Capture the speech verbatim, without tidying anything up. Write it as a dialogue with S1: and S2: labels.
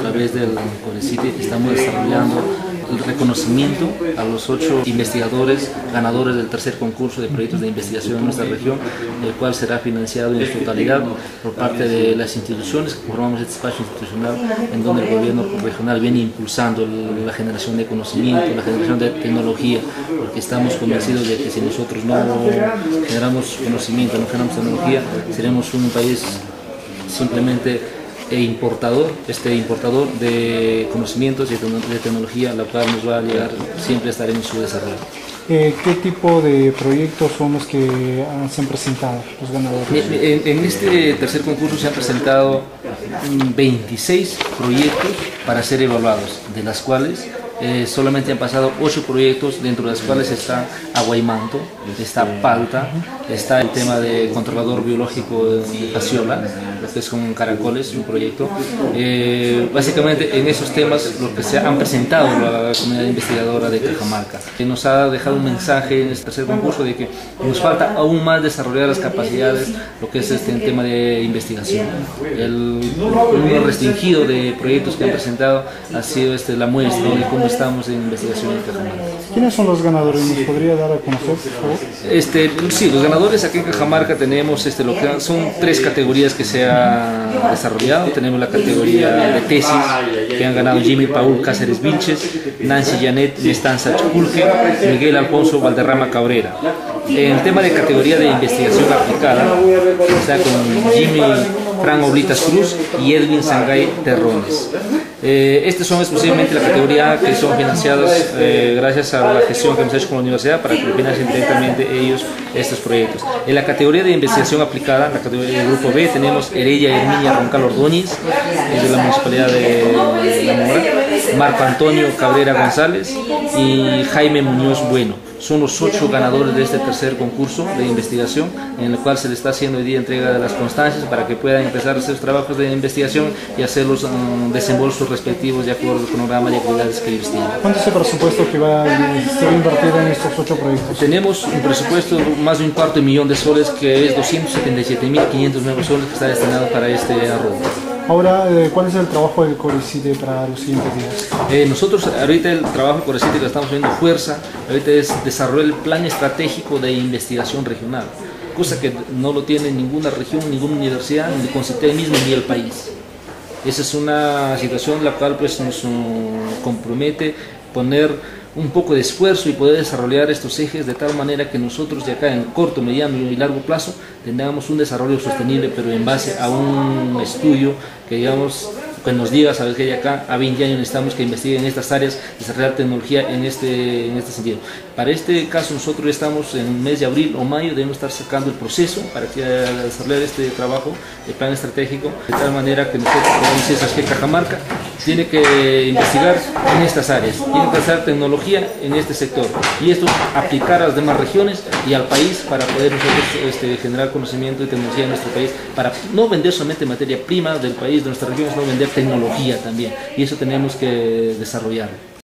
S1: través del CORECITE estamos desarrollando el reconocimiento a los ocho investigadores ganadores del tercer concurso de proyectos de investigación en nuestra región, el cual será financiado en su totalidad por parte de las instituciones que formamos este espacio institucional, en donde el gobierno regional viene impulsando la generación de conocimiento, la generación de tecnología, porque estamos convencidos de que si nosotros no generamos conocimiento, no generamos tecnología, seremos un país simplemente e importador, este importador de conocimientos y de tecnología, la cual nos va a llegar siempre a estar en su desarrollo.
S2: Eh, ¿Qué tipo de proyectos son los que se han presentado, los ganadores?
S1: En, en este tercer concurso se han presentado veintiséis proyectos para ser evaluados, de las cuales Eh, solamente han pasado ocho proyectos, dentro de los cuales está Aguaymanto, está Palta, está el tema de controlador biológico de Paciola, que es con caracoles, un proyecto. Eh, básicamente en esos temas lo que se han presentado la comunidad investigadora de Cajamarca. Eh, nos ha dejado un mensaje en este tercer concurso de que nos falta aún más desarrollar las capacidades, lo que es este tema de investigación. El número restringido de proyectos que han presentado ha sido este, la muestra de cómo estamos en investigación en Cajamarca.
S2: ¿Quiénes son los ganadores? ¿Nos podría dar a conocer, por favor?
S1: Este, sí, los ganadores aquí en Cajamarca tenemos este, lo que son tres categorías que se han desarrollado. Tenemos la categoría de tesis, que han ganado Jimmy Paul Cáceres Vilches, Nancy Janet Mestanza Chupulque, Miguel Alfonso Valderrama Cabrera. En el tema de categoría de investigación aplicada, o sea, con Jimmy Fran Oblitas Cruz y Edwin Sangay Terrones. Eh, estas son exclusivamente la categoría A, que son financiadas eh, gracias a la gestión que hemos hecho con la universidad para que financien directamente ellos estos proyectos. En la categoría de investigación aplicada, la categoría del grupo B, tenemos Heredia Herminia Roncal Ordóñez, es de la municipalidad de La Mora, Marco Antonio Cabrera González y Jaime Muñoz Bueno. Son los ocho ganadores de este tercer concurso de investigación, en el cual se le está haciendo hoy día entrega de las constancias para que puedan empezar a hacer sus trabajos de investigación y hacer los um, desembolsos respectivos de acuerdo al cronograma y actividades que ellos tienen.
S2: ¿Cuánto es el presupuesto que va a ser invertido en estos ocho proyectos?
S1: Tenemos un presupuesto de más de un cuarto de millón de soles, que es doscientos setenta y siete mil quinientos nuevos soles que está destinado para este arrobo.
S2: Ahora, ¿cuál es el trabajo del CORECITE para los siguientes días?
S1: Eh, nosotros ahorita el trabajo del CORECITE que estamos viendo fuerza, ahorita es desarrollar el plan estratégico de investigación regional, cosa que no lo tiene ninguna región, ninguna universidad, ni CONCITEC mismo, ni el país. Esa es una situación la cual pues, nos um, compromete poner un poco de esfuerzo y poder desarrollar estos ejes de tal manera que nosotros de acá en corto, mediano y largo plazo tengamos un desarrollo sostenible, pero en base a un estudio que digamos que nos diga, sabes que de acá a veinte años necesitamos que investiguen en estas áreas, desarrollar tecnología en este, en este sentido. Para este caso nosotros estamos en el mes de abril o mayo, debemos estar sacando el proceso para que desarrollar este trabajo, el plan estratégico, de tal manera que nosotros podamos decir que Cajamarca tiene que investigar en estas áreas, tiene que hacer tecnología en este sector y esto aplicar a las demás regiones y al país para poder nosotros este, generar conocimiento y tecnología en nuestro país, para no vender solamente materia prima del país, de nuestra región, sino vender tecnología también, y eso tenemos que desarrollarlo.